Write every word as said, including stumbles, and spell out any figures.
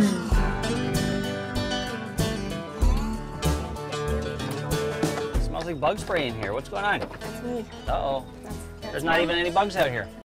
Smells like bug spray in here. What's going on? That's me. Uh-oh. That's, that's There's not me. even any bugs out here.